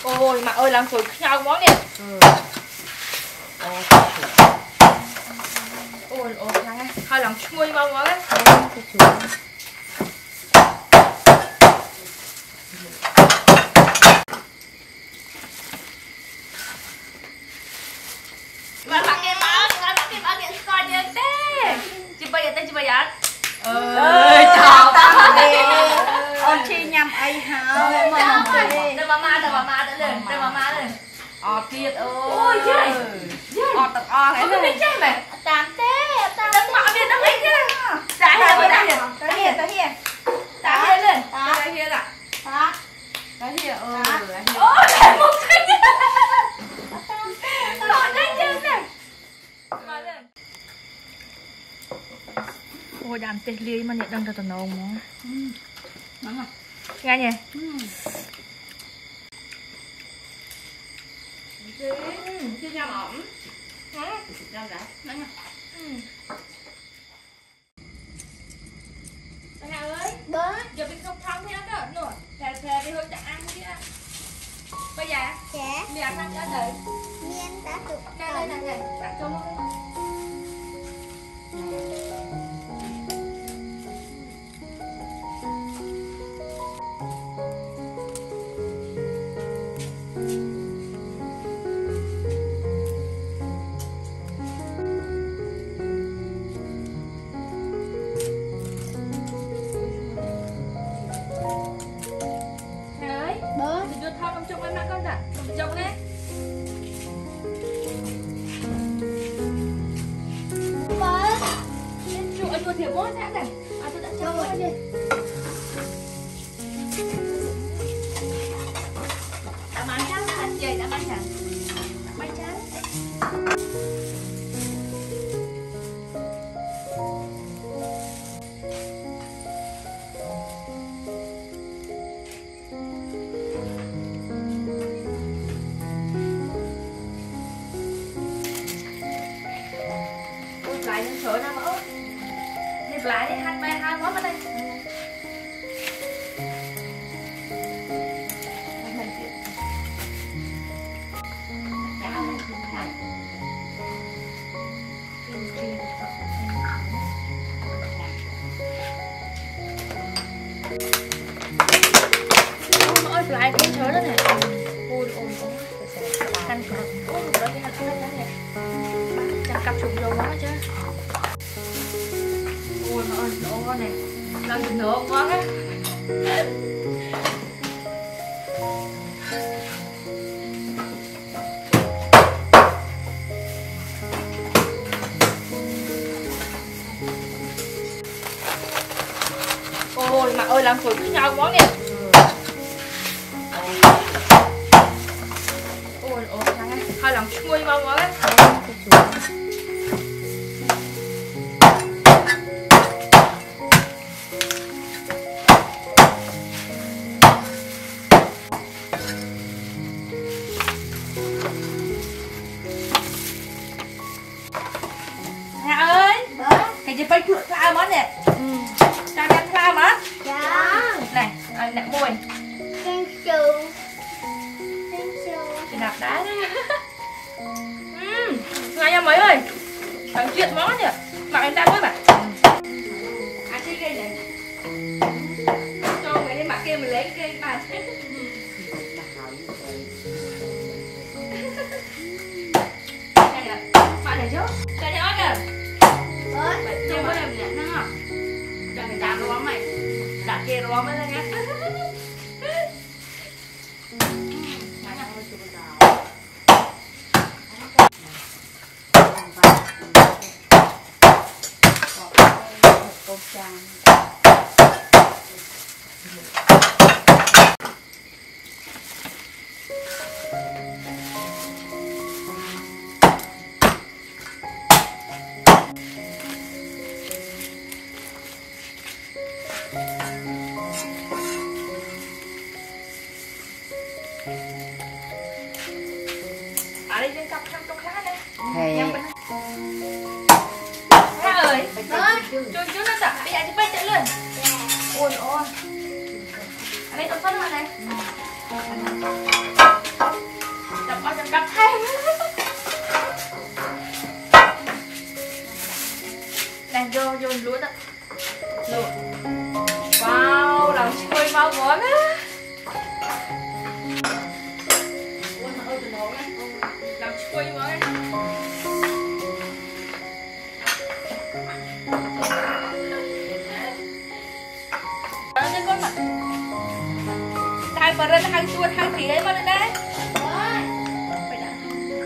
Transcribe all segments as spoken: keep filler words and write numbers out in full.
Ôi mà ơi làm phổi nhau món nè. Ừ. Ôi ôi thằng ấy, hai lòng chui vào món ấy. Mà bạn kia mà, bạn kia mà điện coi như thế. Chị bây giờ tên chị bây giờ. Ơi chào ta đi. Ôn chi nhầm ai hả? Đừng mà ma, đừng mà ma đỡ lên, đừng mà ma lên. Ọt tiệt ơi. Ôi trời. Ọt tập o cái này. Ôi cái mày. Tạm thế, tạm. Đừng mạo đi đừng ấy chứ. Đã hiền rồi, đã hiền. Tới hiền, tới hiền. Đã hiền lên. Đã hiền ạ. Hả? Tới hiền ơi. Ôi để một cái. Nói nhanh chân này. Ôi đàm tê ly mà nhận đang tao nấu mà. Ngon à? Nghe nhỉ? Chứ nhầm ổng. Nhầm đã. Ngon à? Bà ơi. Bố. Giờ mình không thông theo đó nữa. Thề thề đi hơi chẳng ăn chứ. Bây giờ. Dạ. Mình ăn ăn cho đợi. Miên đã tụt. Đây đây này này. Bạn cho luôn. Trông đấy. Bố. Chú ơi, thiệp bố sẽ này. À tôi đã cho bố đi. Đã bán trắng hả? Vậy đã bán trắng. Bán trắng. Lại lên sữa ra mỡ. Đi lại đi hai ba hai món ở đây. Ôi lại cái sữa đó nè. Ôi ôi ôi. Canh cọt. Ôi đó cái hành đó nè. Chẳng cặp chụp vô quá chứ. Ôi mà ơi, nổ nè. Làm gì nổ quá á. Ôi mà ơi làm phổi nhau quá nè. Ôi ôi thằng ấy, hai lòng chui vào quá á. Phải chuột pha món nè. Ừ. Cho ăn pha món. Dạ. Này, ăn nè môi. Thank you. Thank you. Chị đạp đá đấy. Ừm, ngay nha mấy ơi. Thằng chuyện món nhỉ. Mặc em ta mới mà. À chi cây này. Cho người lên mặt kia mình lấy cái cây mà. Đây ạ. Bạn này chứ. Đây này ớt kìa. Mày chơi với em nè, nó ngọt. Cho mày đạp đồ bóng mày. Đạp kia đồ bóng mới lên nhá. Ở đây trên cặp cặp cặp khác đây. Thầy. Ra ơi. Chuồn chú nó tập bây giờ chúng bay chạy lên. Ôi ôi. Ở đây tao phân vào này. mà rơi hai chuột hai tí đấy mà đây đấy. Phải đã.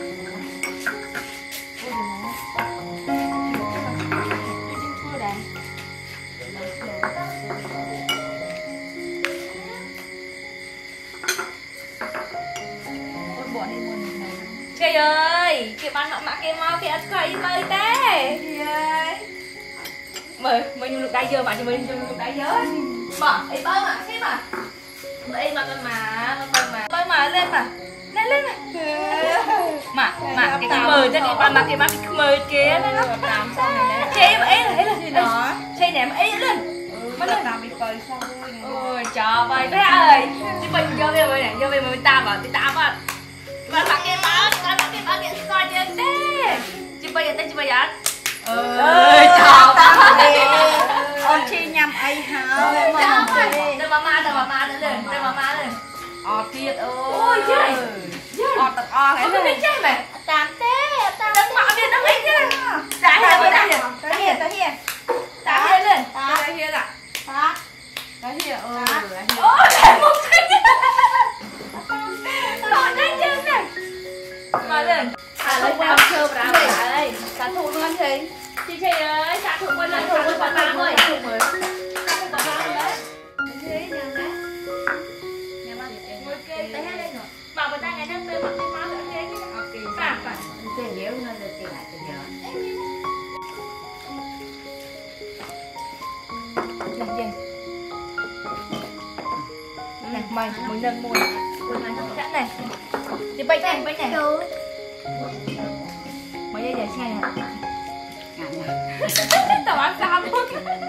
Trời ơi, kìa bạn nọ mạ kìa mau kìa ăn khởi mời tê. Mời, mời nhung được đáy dơ mà, chị mời nhung được đáy dơ. Mở, ấy bơi mà, thế mà. Đây mà con mà, con con mà. Bơi mà lên mà. Lên lên mà. Mà, mà cái mời cho đi bạn mà kìa mà cái mời kia lên nó. Chế mà ấy là ấy là gì đó. Chế nè mà ấy lên. Mà lên nào bị phơi sao vui này. Ôi trời ơi, bé ơi. Chị mình vô về mời này, vô về mời ta vào, thì ta vào. Bạn mặc cái má, bạn mặc cái má kia coi như thế. Chị bây giờ tên chị bây giờ. Ơi chào tao. Con chi nhầm ai hả? Đây mama, đây mama nữa lên, đây mama lên. Ọ tiệt ơi. Ôi trời. Ọ tật o cái này. Không biết mày. Tạm thế, tao đang mạo việc đang hết chứ. Đã hiền rồi, đã hiền. Đã hiền, đã hiền. Đã hiền lên. Đã hiền ạ. Đã. Đã hiền ơi. Ôi để một cái. Nó nhanh chân này. Mà lên. À lấy tao chơi vào đây. Cả thủ luôn thì. Chị chị ơi, trả thù quên lại, trả thù bà ba ơi. Trả thù bà ba đấy. Thế nhà má. Nhà má ngồi kê té đây rồi. Mà bà ta ngày đang bê mặt cái má nữa thế chứ. Ok. Phải phải. Thế nếu nó được tiền lại thì nhớ. Này gì? Này mày, mới nâng môi. Chẵn này. Chị bay này, bay này. Mới đây giờ xe này. Tao ăn sao luôn.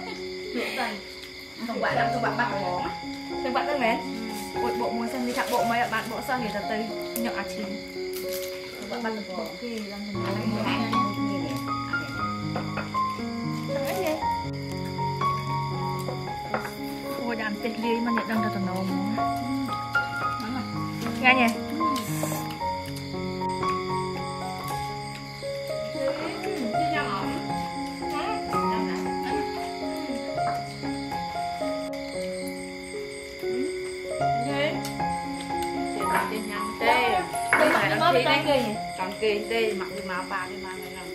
Không bạn đâu, không bạn bắt món. Đừng bạn đừng mến. Ôi bộ muốn xem đi thẳng bộ mấy bạn bộ sao hiểu thật tây nhỏ à chín. Bạn bắt được bộ kia làm gì làm gì. Ôi đàn tết ly mà nhận đang được tầm nào nghe nhỉ. Chị đấy, còn kì tê mặc đi màu ba đi màu này nè.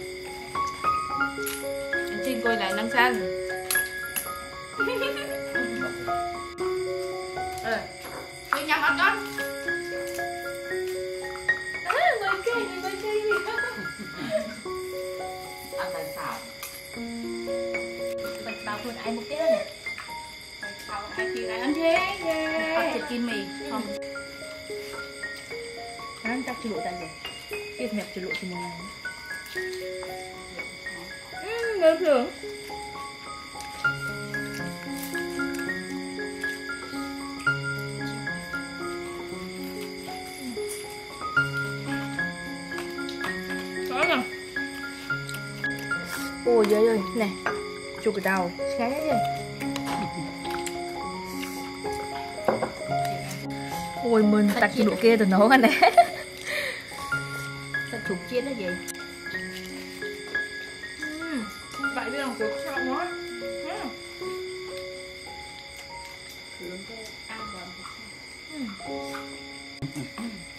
Anh chim coi lại nắng xanh. Ờ, đi nhắm ăn con. Mới kê, mới kê gì không? Ăn tại sao? Bạch bảoខ្លួនai một tiết này. Sao ai chị lại ăn thế? Ăn thịt kim mì không? Ăn ta chịu tại gì? Tiếp nhập chịu thì một ngày. Ừm, ngon thường. Có nè. Ôi giời ơi, này. Chụp cái đầu, xé đấy đi. Ôi mình tắt cái độ kia từ nấu anh này. Sao chụp chiên nó gì? Uhm, vậy bây giờ chụp sao nó? Ăn vào. Uhm.